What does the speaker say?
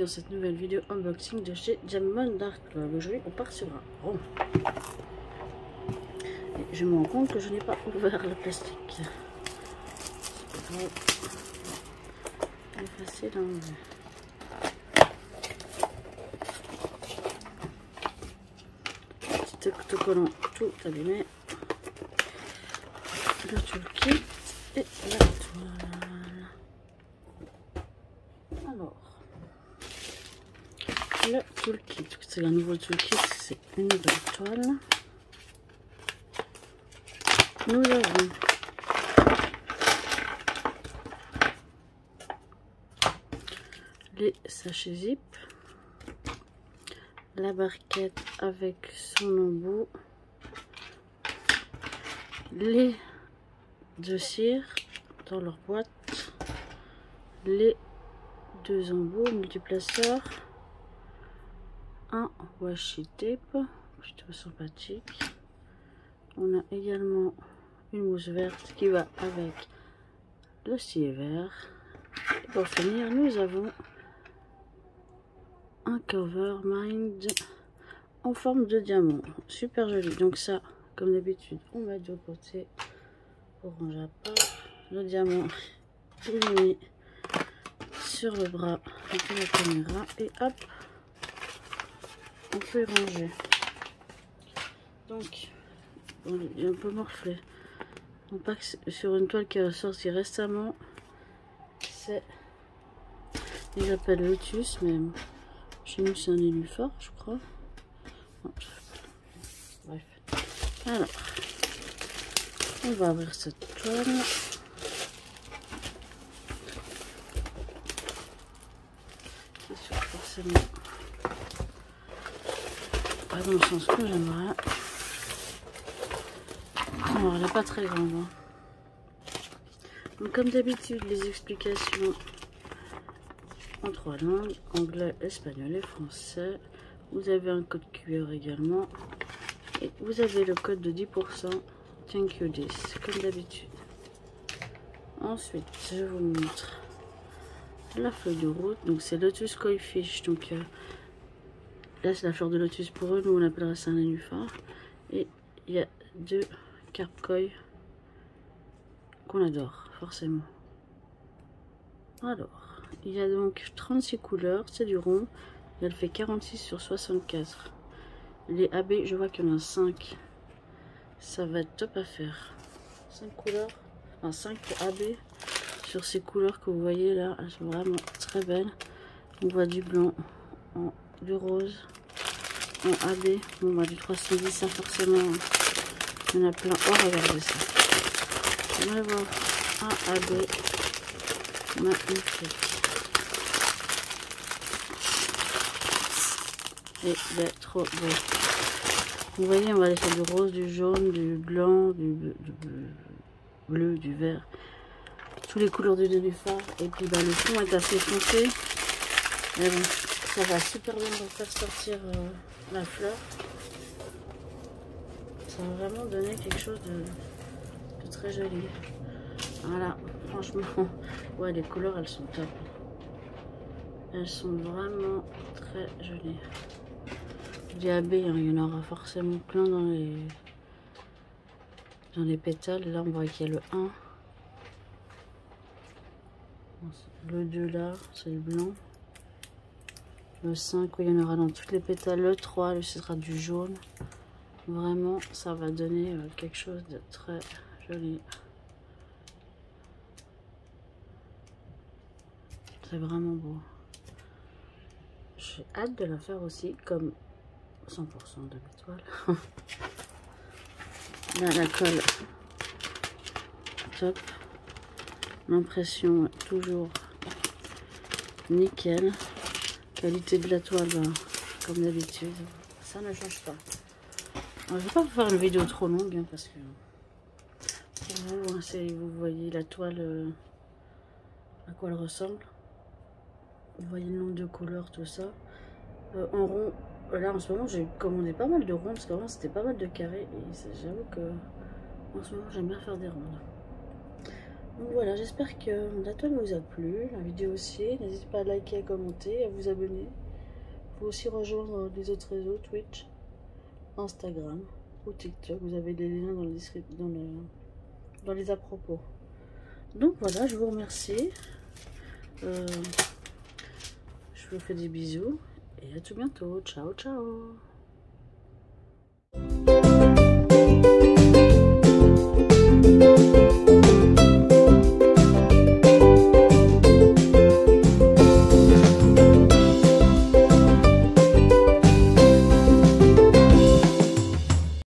cette nouvelle vidéo unboxing de chez Diamond Art Club. Aujourd'hui on part sur un rond. Et je me rends compte que je n'ai pas ouvert le plastique. C'est facile à enlever. Petit autocollant tout abîmé. Le toolkit et la toile. Alors, le toolkit, c'est un nouveau toolkit, c'est une nouvelle toile. Nous avons les sachets zip, la barquette avec son embout, les deux cires dans leur boîte, les deux embouts multiplaceurs, un washi tape plutôt sympathique. On a également une mousse verte qui va avec le stylet vert. Et pour finir, nous avons un cover mind en forme de diamant, super joli. Donc ça, comme d'habitude, on met de côté pour ranger à part. Le diamant illuminé sur le bras de la caméra et hop, on peut ranger. Donc bon, il est un peu morflé. On pas que sur une toile qui est ressortie récemment, c'est, ils appellent Lotus, mais chez nous c'est un nénuphar, je crois. Non, bref. Alors, on va ouvrir cette toile. Qui est forcément pas dans le sens que j'aimerais. Alors, elle n'est pas très grande. Hein. Donc, comme d'habitude, les explications en 3 langues, anglais, espagnol et français. Vous avez un code QR également. Et vous avez le code de 10%. Thank you 10, comme d'habitude. Ensuite, je vous montre la feuille de route. Donc, c'est Lotus Koi Fish. Donc, là, c'est la fleur de lotus pour eux. Nous, on appellera ça un nénuphar. Et il y a deux carpe koi qu'on adore, forcément. Alors, il y a donc 36 couleurs. C'est du rond. Et elle fait 46 sur 64. Les AB, je vois qu'il y en a 5. Ça va être top à faire. 5 couleurs. Enfin, 5 AB sur ces couleurs que vous voyez là. Elles sont vraiment très belles. On voit du blanc, du rose, en AB. Bon, bah, du 310, ça forcément. Il y en a plein. Oh, regardez ça. On va voir un AB magnifique. Et il est trop beau. Vous voyez, on va aller faire du rose, du jaune, du blanc, du bleu, du vert. Toutes les couleurs du nénuphar. Et puis bah, le fond est assez foncé. Mais bon, ça va super bien pour faire sortir la fleur. Ça va vraiment donner quelque chose de très joli. Voilà, franchement, ouais, les couleurs elles sont top. Elles sont vraiment très jolies. Les AB, hein, il y en aura forcément plein dans les pétales. Là, on voit qu'il y a le 1. Le 2 là, c'est le blanc. Le 5, oui, il y en aura dans toutes les pétales. Le 3, lui, ce sera du jaune. Vraiment, ça va donner quelque chose de très joli. C'est vraiment beau. J'ai hâte de la faire aussi comme 100% de mes toiles. Là, la colle, top. L'impression est toujours nickel. Qualité de la toile, bah, comme d'habitude, ça ne change pas. Alors, je ne vais pas vous faire une vidéo trop longue hein, parce que pour vous, hein, vous voyez la toile, à quoi elle ressemble. Vous voyez le nombre de couleurs, tout ça. En rond, là en ce moment j'ai commandé pas mal de ronds parce qu'avant c'était pas mal de carrés et j'avoue que en ce moment j'aime bien faire des rondes. Donc voilà, j'espère que la toile vous a plu, la vidéo aussi. N'hésitez pas à liker, à commenter, à vous abonner. Vous pouvez aussi rejoindre les autres réseaux, Twitch, Instagram ou TikTok. Vous avez les liens dans les à propos. Donc voilà, je vous remercie. Je vous fais des bisous et à tout bientôt. Ciao, ciao.